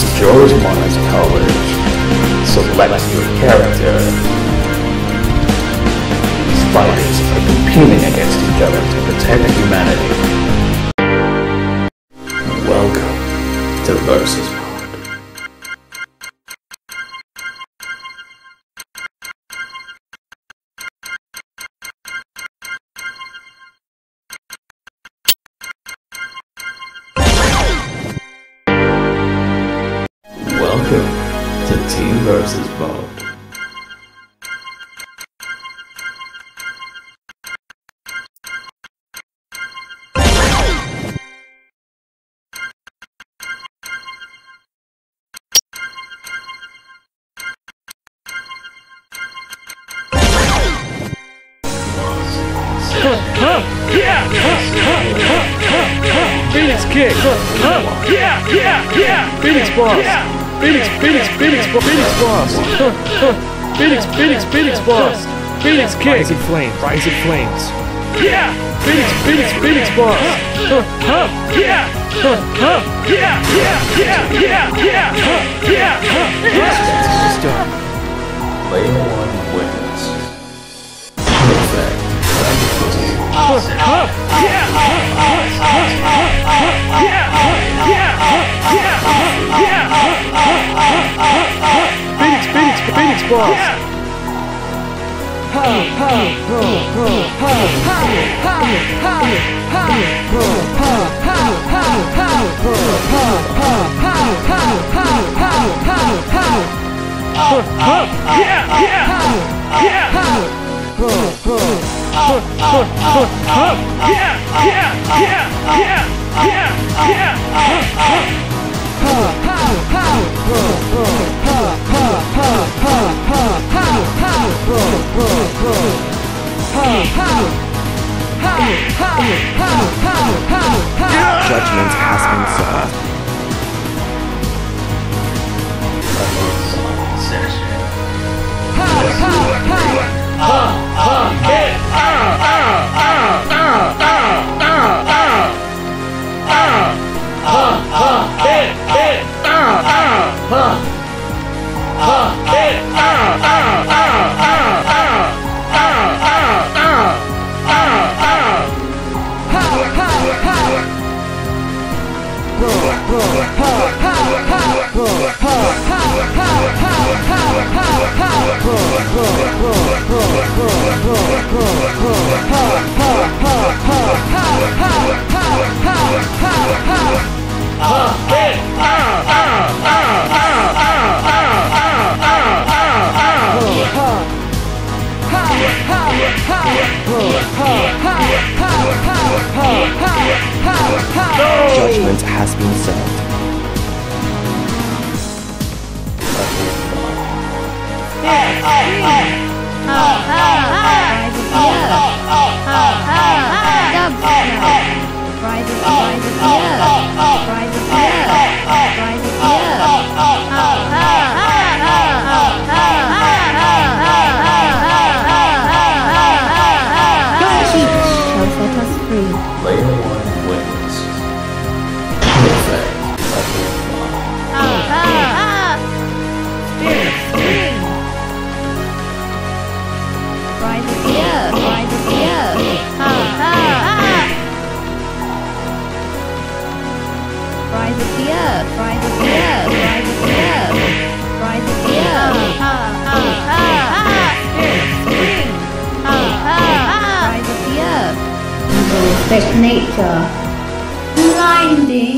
Use Jorismon's colors. Select your character. Fighters are competing against each other to protect humanity. Welcome to Versus Mode. Welcome to Team Versus Mode. Phoenix kick! Phoenix boss! Phoenix boss! Phoenix boss! Phoenix kick! Rising flames! Phoenix boss! Layer 1 wins. Perfect. Phoenix boss! Judgment has been served. Judgment has been served. Layer 1 wins. Perfect. Respect nature. Blinding.